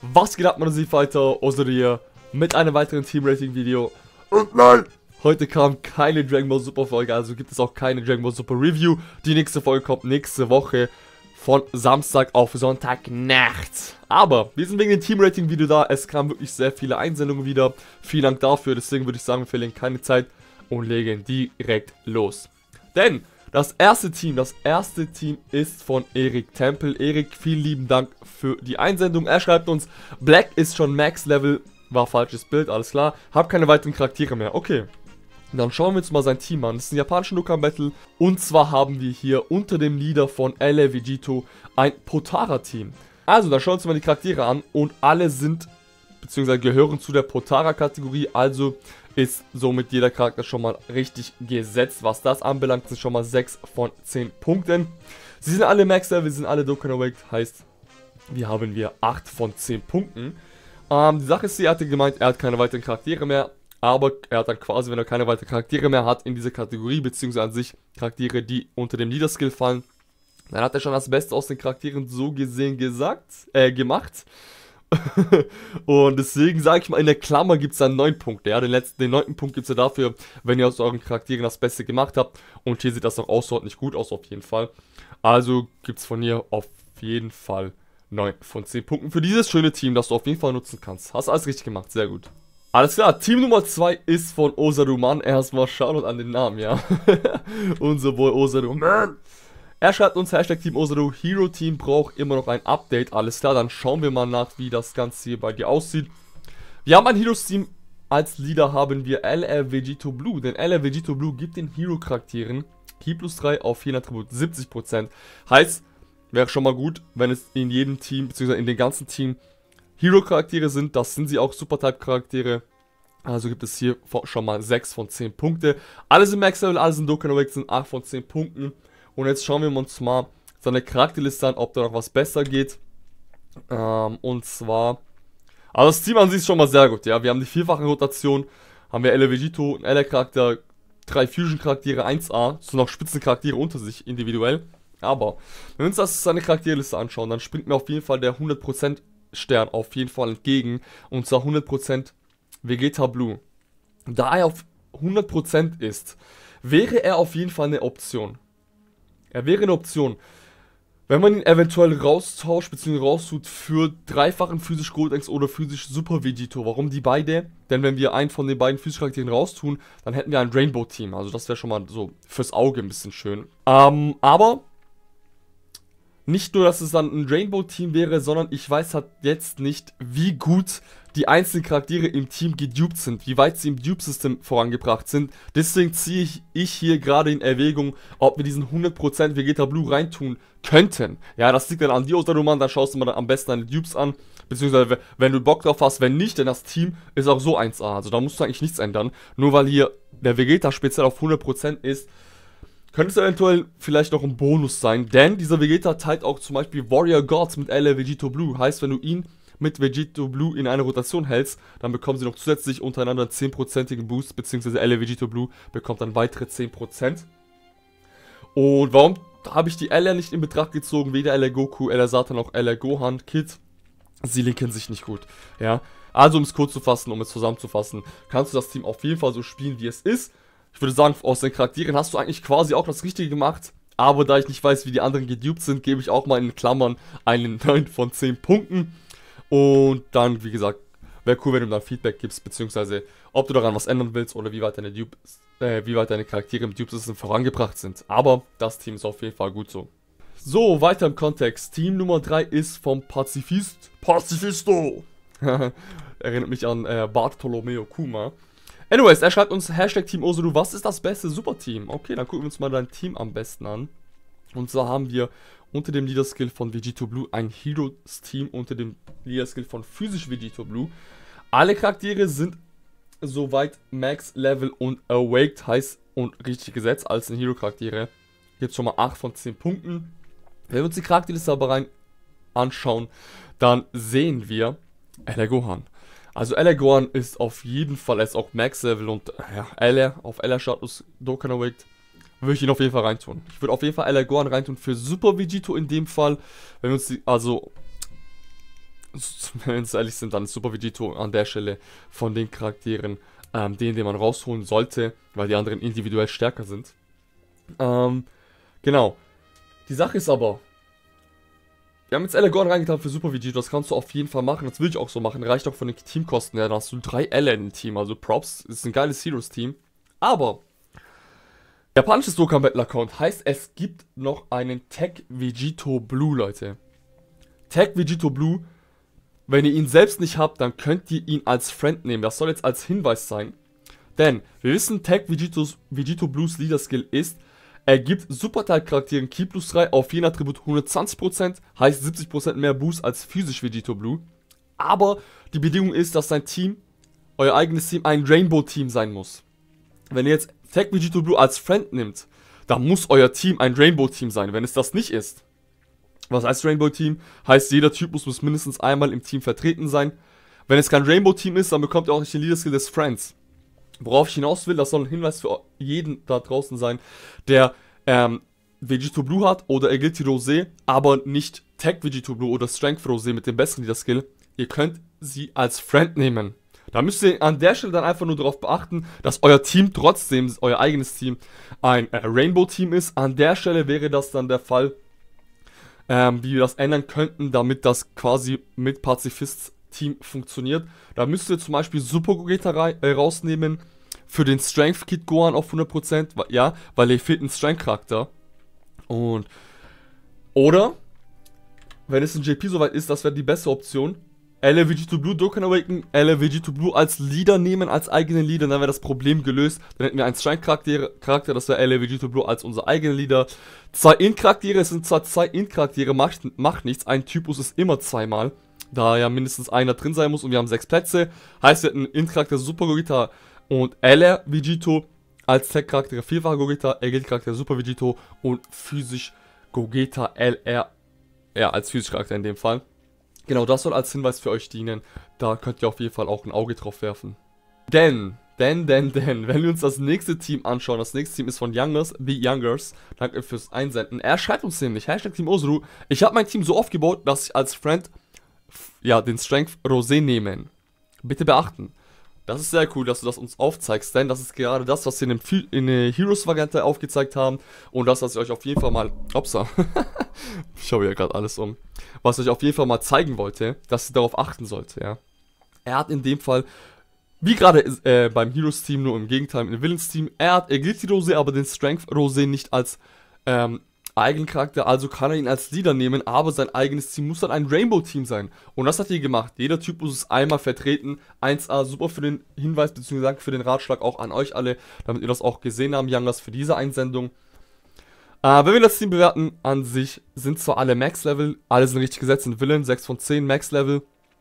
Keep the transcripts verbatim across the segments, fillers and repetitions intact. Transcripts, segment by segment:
Was geht ab, meine Fighter? Ozero hier mit einem weiteren Team-Rating-Video. Und nein! Heute kam keine Dragon Ball Super Folge, also gibt es auch keine Dragon Ball Super Review. Die nächste Folge kommt nächste Woche von Samstag auf Sonntagnacht. Aber wir sind wegen dem Team-Rating-Video da. Es kamen wirklich sehr viele Einsendungen wieder. Vielen Dank dafür. Deswegen würde ich sagen, wir verlieren keine Zeit und legen direkt los. Denn das erste Team, das erste Team ist von Erik Tempel. Erik, vielen lieben Dank für die Einsendung. Er schreibt uns, Black ist schon Max Level. War falsches Bild, alles klar. Hab keine weiteren Charaktere mehr. Okay. Dann schauen wir uns mal sein Team an. Das ist ein japanischer Dokkan Battle. Und zwar haben wir hier unter dem Leader von L A Vegito ein Potara-Team. Also, dann schauen wir uns mal die Charaktere an. Und alle sind, beziehungsweise gehören zu der Potara-Kategorie. Also ist somit jeder Charakter schon mal richtig gesetzt. Was das anbelangt, sind schon mal sechs von zehn Punkten. Sie sind alle Max-Level, wir sind alle Dokkan Awaked. Heißt, wir haben wir acht von zehn Punkten. Ähm, die Sache ist, er hatte gemeint, er hat keine weiteren Charaktere mehr. Aber er hat dann quasi, wenn er keine weiteren Charaktere mehr hat in dieser Kategorie, beziehungsweise an sich Charaktere, die unter dem Leader-Skill fallen, dann hat er schon das Beste aus den Charakteren so gesehen gesagt, äh, gemacht. Und deswegen sage ich mal, in der Klammer gibt es dann neun Punkte. Ja, den letzten, den neunten Punkt gibt es ja dafür, wenn ihr aus euren Charakteren das Beste gemacht habt. Und hier sieht das auch außerordentlich gut aus, auf jeden Fall. Also gibt es von hier auf jeden Fall neun von zehn Punkten für dieses schöne Team, das du auf jeden Fall nutzen kannst. Hast alles richtig gemacht, sehr gut. Alles klar, Team Nummer zwei ist von Ozero Mann. Erstmal Shoutout an den Namen, ja. Unser Boy Ozero Mann. Er schreibt uns, Hashtag Team Ozero, Hero Team braucht immer noch ein Update. Alles klar, dann schauen wir mal nach, wie das Ganze hier bei dir aussieht. Wir haben ein Heroes Team. Als Leader haben wir L R Vegito Blue. Denn L R Vegito Blue gibt den Hero-Charakteren Ki plus drei auf jeden Attribut siebzig Prozent. Heißt, wäre schon mal gut, wenn es in jedem Team, beziehungsweise in dem ganzen Team Hero-Charaktere sind. Das sind sie auch, Super-Type-Charaktere. Also gibt es hier schon mal sechs von zehn Punkte. Alle sind Max-Level, alle sind Dokkan Awaked, sind acht von zehn Punkten. Und jetzt schauen wir uns mal seine Charakterliste an, ob da noch was besser geht. Ähm, und zwar, also das Team an sich ist schon mal sehr gut, ja. Wir haben die vierfache Rotation, haben wir L R Vegito, ein L R-Charakter, drei Fusion-Charaktere, eins A, so noch Spitzencharaktere unter sich individuell. Aber, wenn wir uns das seine Charakterliste anschauen, dann springt mir auf jeden Fall der hundert Prozent Stern auf jeden Fall entgegen. Und zwar hundert Prozent Vegeta Blue. Da er auf hundert Prozent ist, wäre er auf jeden Fall eine Option. Er wäre eine Option. Wenn man ihn eventuell raustauscht bzw. raustut für dreifachen physisch Goldex oder physisch Super Vegito. Warum die beide? Denn wenn wir einen von den beiden physischen Charakteren raustun, dann hätten wir ein Rainbow Team. Also das wäre schon mal so fürs Auge ein bisschen schön. Ähm, aber nicht nur, dass es dann ein Rainbow-Team wäre, sondern ich weiß halt jetzt nicht, wie gut die einzelnen Charaktere im Team gedupt sind, wie weit sie im Dupe-System vorangebracht sind. Deswegen ziehe ich, ich hier gerade in Erwägung, ob wir diesen hundert Prozent Vegeta Blue reintun könnten. Ja, das liegt dann an dir, Ozero Mann, da schaust du mal dann am besten deine Dupes an, beziehungsweise wenn du Bock drauf hast, wenn nicht, denn das Team ist auch so eins A, also da musst du eigentlich nichts ändern. Nur weil hier der Vegeta speziell auf hundert Prozent ist, könnte es eventuell vielleicht noch ein Bonus sein, denn dieser Vegeta teilt auch zum Beispiel Warrior Gods mit L R Vegito Blue. Heißt, wenn du ihn mit Vegito Blue in eine Rotation hältst, dann bekommen sie noch zusätzlich untereinander einen zehn prozentigen Boost, beziehungsweise L R Vegito Blue bekommt dann weitere zehn Prozent. Und warum habe ich die L R nicht in Betracht gezogen? Weder L R Goku, L R Satan noch L R Gohan, Kid, sie linken sich nicht gut, ja. Also, um es kurz zu fassen, um es zusammenzufassen, kannst du das Team auf jeden Fall so spielen, wie es ist. Ich würde sagen, aus den Charakteren hast du eigentlich quasi auch das Richtige gemacht. Aber da ich nicht weiß, wie die anderen gedupt sind, gebe ich auch mal in Klammern einen neun von zehn Punkten. Und dann, wie gesagt, wäre cool, wenn du mir dann Feedback gibst, beziehungsweise ob du daran was ändern willst oder wie weit deine, Dupe, äh, wie weit deine Charaktere im Dupe-System vorangebracht sind. Aber das Team ist auf jeden Fall gut so. So, weiter im Kontext. Team Nummer drei ist vom Pazifist. Pacifisto! Erinnert mich an äh, Bartolomeo Kuma. Anyways, er schreibt uns, Hashtag Team Ozero, was ist das beste Superteam? Okay, dann gucken wir uns mal dein Team am besten an. Und zwar haben wir unter dem Leader-Skill von Vegito Blue ein Heroes-Team unter dem Leader-Skill von physisch Vegito Blue. Alle Charaktere sind soweit Max-Level und Awaked, heißt und richtig gesetzt als ein Hero-Charaktere. Jetzt schon mal acht von zehn Punkten. Wenn wir uns die Charakterliste aber rein anschauen, dann sehen wir L R Gohan. Also L R Gohan ist auf jeden Fall, er ist auch Max-Level und ja, L R auf L R-Status Dokkan Awaked. Würde ich ihn auf jeden Fall reintun. Ich würde auf jeden Fall L R Gohan reintun für Super Vegito in dem Fall. Wenn wir uns die, also wenn wir ehrlich sind, dann ist Super Vegito an der Stelle von den Charakteren ähm, den, den man rausholen sollte, weil die anderen individuell stärker sind. Ähm, genau. Die Sache ist aber, wir haben jetzt Elagorn reingetan für Super Vegito, das kannst du auf jeden Fall machen, das will ich auch so machen, reicht auch von den Teamkosten her, da hast du drei L im Team, also Props, ist ein geiles Heroes-Team. Aber, japanisches Dokkan Battle Account heißt, es gibt noch einen Tech Vegito Blue, Leute. Tech Vegito Blue, wenn ihr ihn selbst nicht habt, dann könnt ihr ihn als Friend nehmen, das soll jetzt als Hinweis sein. Denn, wir wissen, Tech Vegitos, Vegito Blues Leader Skill ist, er gibt Superteil-Charakteren Ki plus drei auf jeden Attribut hundertzwanzig Prozent, heißt siebzig Prozent mehr Boost als physisch Vegito Blue. Aber die Bedingung ist, dass sein Team, euer eigenes Team, ein Rainbow-Team sein muss. Wenn ihr jetzt Tech Vegito Blue als Friend nimmt, dann muss euer Team ein Rainbow-Team sein. Wenn es das nicht ist, was heißt Rainbow-Team? Heißt, jeder Typus muss mindestens einmal im Team vertreten sein. Wenn es kein Rainbow-Team ist, dann bekommt ihr auch nicht den Leader-Skill des Friends. Worauf ich hinaus will, das soll ein Hinweis für jeden da draußen sein, der ähm, Vegito Blue hat oder Agility Rosé, aber nicht Tech Vegito Blue oder Strength Rosé mit dem besseren Leader Skill. Ihr könnt sie als Friend nehmen. Da müsst ihr an der Stelle dann einfach nur darauf beachten, dass euer Team trotzdem, euer eigenes Team, ein äh, Rainbow-Team ist. An der Stelle wäre das dann der Fall, ähm, wie wir das ändern könnten, damit das quasi mit Pazifist Team funktioniert. Da müsst ihr zum Beispiel Super Gogeta äh, rausnehmen für den Strength Kit Gohan auf hundert Prozent, ja, weil er fehlt ein Strength Charakter. Und oder wenn es in J P soweit ist, das wäre die beste Option. L A Vegito Blue Dokkan Awaken, L A Vegito Blue als Leader nehmen, als eigenen Leader, dann wäre das Problem gelöst. Dann hätten wir einen Strength Charakter, Charakter das wäre L A Vegito Blue als unser eigener Leader. Zwei Int Charaktere, es sind zwar zwei Int Charaktere, macht, macht nichts, ein Typus ist immer zweimal. Da ja mindestens einer drin sein muss und wir haben sechs Plätze. Heißt, wir hätten Int-Charakter Super Gogeta und L R Vegito als Tech-Charakter vierfacher Gogeta, Agility-Charakter Super Vegito und physisch Gogeta L R, ja, als physisch Charakter in dem Fall. Genau, das soll als Hinweis für euch dienen. Da könnt ihr auf jeden Fall auch ein Auge drauf werfen. Denn, denn, denn, denn, wenn wir uns das nächste Team anschauen, das nächste Team ist von Youngers, The Youngers. Danke fürs Einsenden. Er schreibt uns nämlich, Hashtag Team Osuru, ich habe mein Team so aufgebaut, dass ich als Friend ja, den Strength Rosé nehmen. Bitte beachten. Das ist sehr cool, dass du das uns aufzeigst, denn das ist gerade das, was wir in, dem, in der Heroes-Variante aufgezeigt haben. Und das, was ich euch auf jeden Fall mal... Upsa. Ich schaue hier gerade alles um. Was ich euch auf jeden Fall mal zeigen wollte, dass ihr darauf achten sollt, ja. Er hat in dem Fall, wie gerade äh, beim Heroes-Team, nur im Gegenteil im Villains-Team, er hat Agility Rosé, aber den Strength Rosé nicht als... Ähm, Eigencharakter, also kann er ihn als Leader nehmen, aber sein eigenes Team muss dann ein Rainbow-Team sein. Und das hat er gemacht. Jeder Typus ist einmal vertreten. eins A, super für den Hinweis, beziehungsweise für den Ratschlag auch an euch alle, damit ihr das auch gesehen habt, Youngers, für diese Einsendung. Äh, wenn wir das Team bewerten, an sich sind zwar alle Max-Level, alle sind richtig gesetzt, sind Villain, sechs von zehn Max-Level,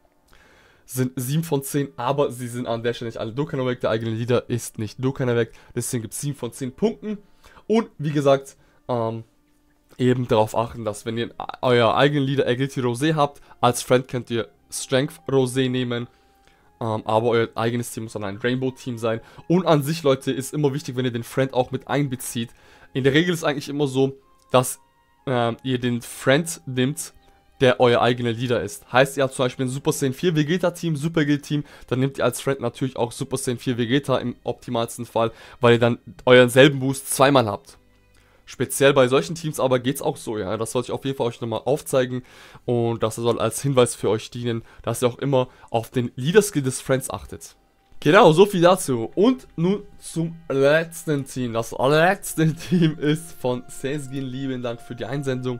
sind sieben von zehn, aber sie sind an der Stelle nicht alle Dokkan Awake, der eigene Leader ist nicht Dokkan Awake, deswegen gibt es sieben von zehn Punkten. Und wie gesagt, ähm, eben darauf achten, dass wenn ihr euer eigenen Leader Agility Rosé habt, als Friend könnt ihr Strength Rosé nehmen, ähm, aber euer eigenes Team muss dann ein Rainbow-Team sein. Und an sich, Leute, ist immer wichtig, wenn ihr den Friend auch mit einbezieht. In der Regel ist eigentlich immer so, dass ähm, ihr den Friend nimmt, der euer eigener Leader ist. Heißt, ihr habt zum Beispiel ein Super Saiyan vier Vegeta-Team, Super Agility-Team, dann nehmt ihr als Friend natürlich auch Super Saiyan vier Vegeta im optimalsten Fall, weil ihr dann euren selben Boost zweimal habt. Speziell bei solchen Teams aber geht es auch so, ja. Das sollte ich auf jeden Fall euch nochmal aufzeigen. Und das soll als Hinweis für euch dienen, dass ihr auch immer auf den Leader-Skill des Friends achtet. Genau, so viel dazu. Und nun zum letzten Team. Das letzte Team ist von Sesgin. Lieben Dank für die Einsendung.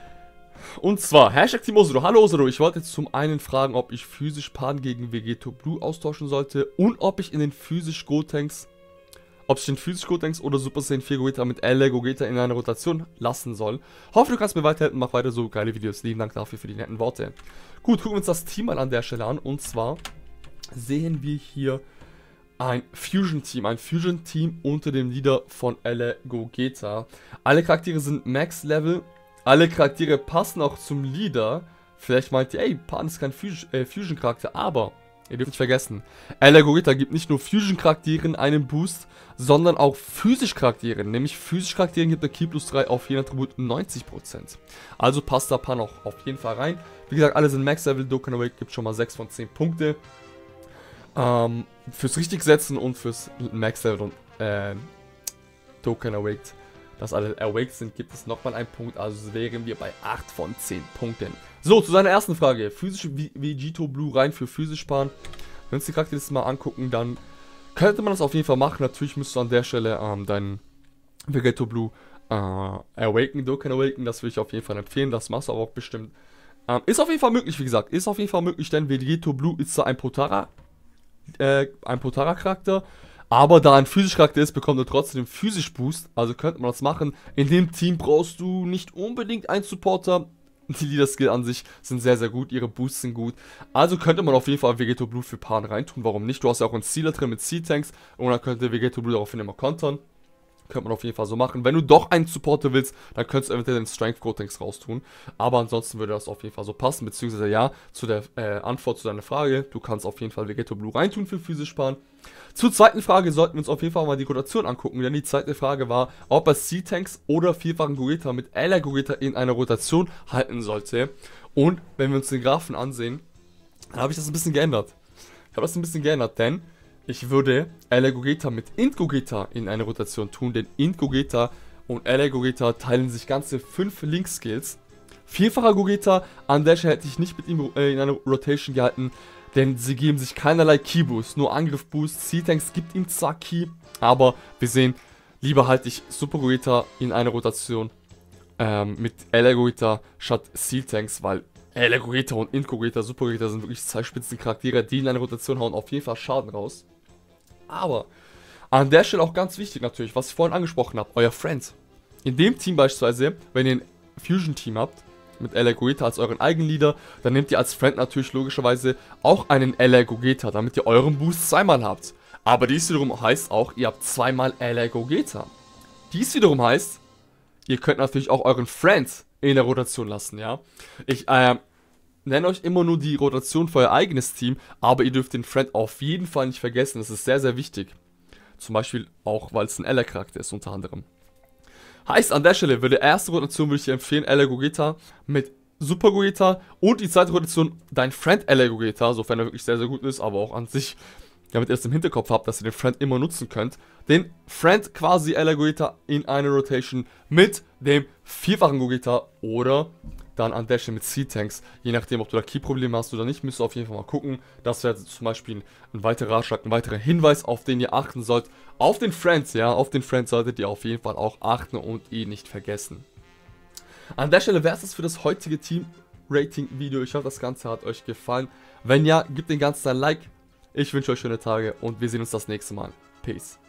Und zwar, Hashtag Team Osuru. Hallo Osuru, ich wollte jetzt zum einen fragen, ob ich physisch Pan gegen Vegito Blue austauschen sollte und ob ich in den physisch Gotenks Ob ich den physisch Gotenks oder Super Saiyan vier Gogeta mit L A Gogeta in einer Rotation lassen soll. Hoffe, du kannst mir weiterhelfen. Mach weiter so geile Videos. Lieben Dank dafür für die netten Worte. Gut, gucken wir uns das Team mal an der Stelle an. Und zwar sehen wir hier ein Fusion-Team. Ein Fusion-Team unter dem Leader von L A Gogeta. Alle Charaktere sind Max-Level. Alle Charaktere passen auch zum Leader. Vielleicht meint ihr, ey, Pan ist kein Fusion-Charakter, aber Ihr dürft nicht vergessen, Ella Gogeta gibt nicht nur Fusion-Charakteren einen Boost, sondern auch Physisch-Charakteren. Nämlich Physisch-Charakteren gibt der Ki plus drei auf jeden Attribut neunzig Prozent. Also passt da Pan auch auf jeden Fall rein. Wie gesagt, alle sind Max-Level, Dokkan Awake gibt schon mal sechs von zehn Punkte. Ähm, fürs Richtigsetzen und fürs Max-Level und äh, Dokkan Awake, dass alle Awake sind, gibt es nochmal einen Punkt. Also wären wir bei acht von zehn Punkten. So, zu seiner ersten Frage. Physisch Vegito Blue rein für physisch sparen. Wenn wir uns die Charakterliste mal angucken, dann könnte man das auf jeden Fall machen. Natürlich müsst du an der Stelle ähm, deinen Vegito Blue äh, Awaken, Dokkan Awaken. Das würde ich auf jeden Fall empfehlen. Das machst du aber auch bestimmt. Ähm, ist auf jeden Fall möglich, wie gesagt. Ist auf jeden Fall möglich, denn Vegito Blue ist zwar ein Potara, äh, ein Potara-Charakter. Aber da ein Physisch-Charakter ist, bekommt er trotzdem den Physisch-Boost. Also könnte man das machen. In dem Team brauchst du nicht unbedingt einen Supporter. Die Leader-Skill an sich sind sehr, sehr gut. Ihre Boosts sind gut. Also könnte man auf jeden Fall Vegito Blue für Pan reintun. Warum nicht? Du hast ja auch einen Sealer drin mit C-Tanks. Und dann könnte Vegito Blue daraufhin immer kontern. Könnte man auf jeden Fall so machen. Wenn du doch einen Supporter willst, dann könntest du eventuell den Strength Coatings raustun. Aber ansonsten würde das auf jeden Fall so passen. Beziehungsweise ja, zu der äh, Antwort zu deiner Frage. Du kannst auf jeden Fall Vegito Blue reintun für physisch sparen. Zur zweiten Frage sollten wir uns auf jeden Fall mal die Rotation angucken. Denn die zweite Frage war, ob er C-Tanks oder vierfachen Gogeta mit Ella Gogeta in einer Rotation halten sollte. Und wenn wir uns den Graphen ansehen, dann habe ich das ein bisschen geändert. Ich habe das ein bisschen geändert, denn ich würde Ella Gogeta mit Int Gogeta in eine Rotation tun, denn Int Gogeta und Ella Gogeta teilen sich ganze fünf Link-Skills. Vierfacher Gogeta, an der Stelle hätte ich nicht mit ihm äh, in einer Rotation gehalten, denn sie geben sich keinerlei Ki-Boost, nur Angriff-Boost. C-Tanks gibt ihm zwar Ki, aber wir sehen, lieber halte ich Super Gogeta in eine Rotation ähm, mit Ella Gogeta statt C-Tanks, weil Ella Gogeta und Int Gogeta, Super Gogeta sind wirklich zwei Spitzencharaktere, die in eine Rotation hauen auf jeden Fall Schaden raus. Aber an der Stelle auch ganz wichtig natürlich, was ich vorhin angesprochen habe, euer Friend. In dem Team beispielsweise, wenn ihr ein Fusion-Team habt, mit Ella Gogeta als euren eigenen Leader, dann nehmt ihr als Friend natürlich logischerweise auch einen Ella Gogeta, damit ihr euren Boost zweimal habt. Aber dies wiederum heißt auch, ihr habt zweimal Ella Gogeta. Dies wiederum heißt, ihr könnt natürlich auch euren Friend in der Rotation lassen, ja. Ich äh, nenne euch immer nur die Rotation für euer eigenes Team, aber ihr dürft den Friend auf jeden Fall nicht vergessen, das ist sehr, sehr wichtig. Zum Beispiel auch, weil es ein Ella-Charakter ist, unter anderem. Heißt, an der Stelle würde die erste Rotation, würde ich dir empfehlen, Ella Gogeta mit Super Gogeta und die zweite Rotation, dein Friend Ella Gogeta, sofern er wirklich sehr, sehr gut ist, aber auch an sich, damit ihr es im Hinterkopf habt, dass ihr den Friend immer nutzen könnt. Den Friend quasi Ella Gogeta in eine Rotation mit dem vierfachen Gogeta oder dann an der Stelle mit C-Tanks. Je nachdem, ob du da Key-Probleme hast oder nicht, müsst ihr auf jeden Fall mal gucken. Das wäre zum Beispiel ein weiterer Ratschlag, ein weiterer Hinweis, auf den ihr achten sollt. Auf den Friends, ja, auf den Friends solltet ihr auf jeden Fall auch achten und ihn nicht vergessen. An der Stelle wäre es das für das heutige Team-Rating-Video. Ich hoffe, das Ganze hat euch gefallen. Wenn ja, gebt dem Ganzen ein Like. Ich wünsche euch schöne Tage und wir sehen uns das nächste Mal. Peace.